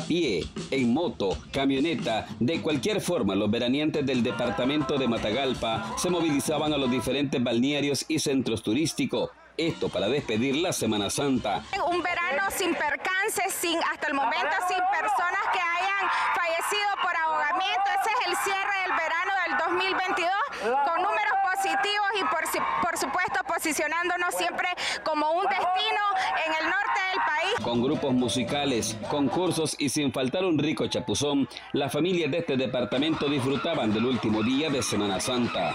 pie, en moto, camioneta, de cualquier forma, los veraneantes del departamento de Matagalpa se movilizaban a los diferentes balnearios y centros turísticos. Esto para despedir la Semana Santa. Un verano sin percances, hasta el momento sin personas que hayan fallecido por ahogamiento. Ese es el cierre del verano del 2022 con números positivos y por supuesto posicionándonos siempre como un destino en el norte del país. Con grupos musicales, concursos y sin faltar un rico chapuzón, las familias de este departamento disfrutaban del último día de Semana Santa.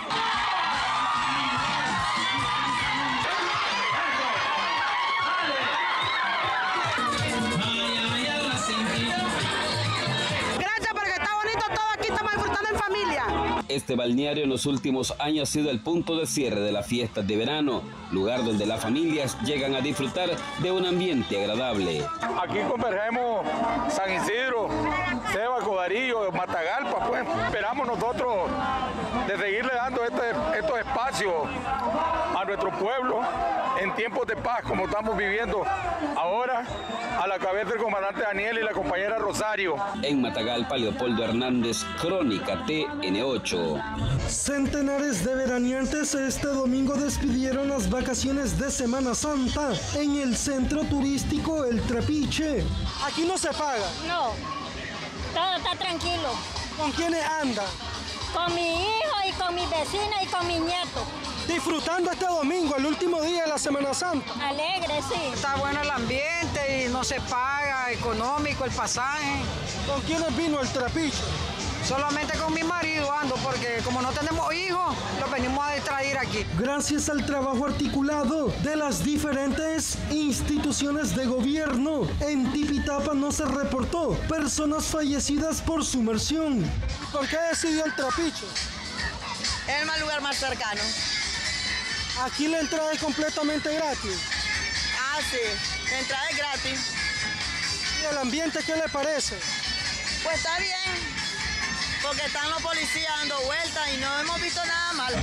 Este balneario en los últimos años ha sido el punto de cierre de las fiestas de verano, lugar donde las familias llegan a disfrutar de un ambiente agradable. Aquí convergemos San Isidro, Ceiba, Codarillo, Matagalpa, pues. Esperamos nosotros de seguirle dando estos espacios a nuestro pueblo en tiempos de paz, como estamos viviendo ahora, a la cabeza del comandante Daniel y la compañera Rosario. En Matagalpa, Leopoldo Hernández, Crónica TN8. Centenares de veraneantes este domingo despidieron las vacaciones de Semana Santa en el centro turístico El Trapiche. Aquí no se paga. No, todo está tranquilo. ¿Con quiénes andan? Con mi hijo y con mi vecina y con mi nieto. Disfrutando este domingo, el último día de la Semana Santa. Alegre, sí. Está bueno el ambiente y no se paga, económico el pasaje. ¿Con quiénes vino El Trapiche? Solamente con mi marido ando, porque como no tenemos hijos, los venimos a distraer aquí. Gracias al trabajo articulado de las diferentes instituciones de gobierno, en Tipitapa no se reportó personas fallecidas por sumersión. ¿Por qué decidió El Trapiche? Es el lugar más cercano. Aquí la entrada es completamente gratis. Ah, sí, la entrada es gratis. ¿Y el ambiente qué le parece? Pues está bien. Porque están los policías dando vueltas y no hemos visto nada mal.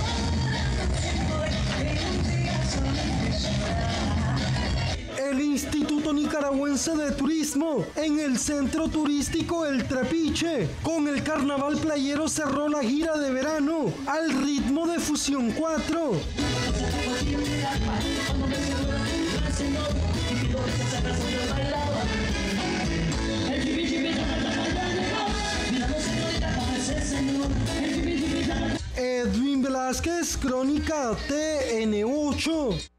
El Instituto Nicaragüense de Turismo en el centro turístico El Trapiche, con el carnaval playero cerró la gira de verano al ritmo de Fusión 4. Edwin Velázquez, Crónica TN8.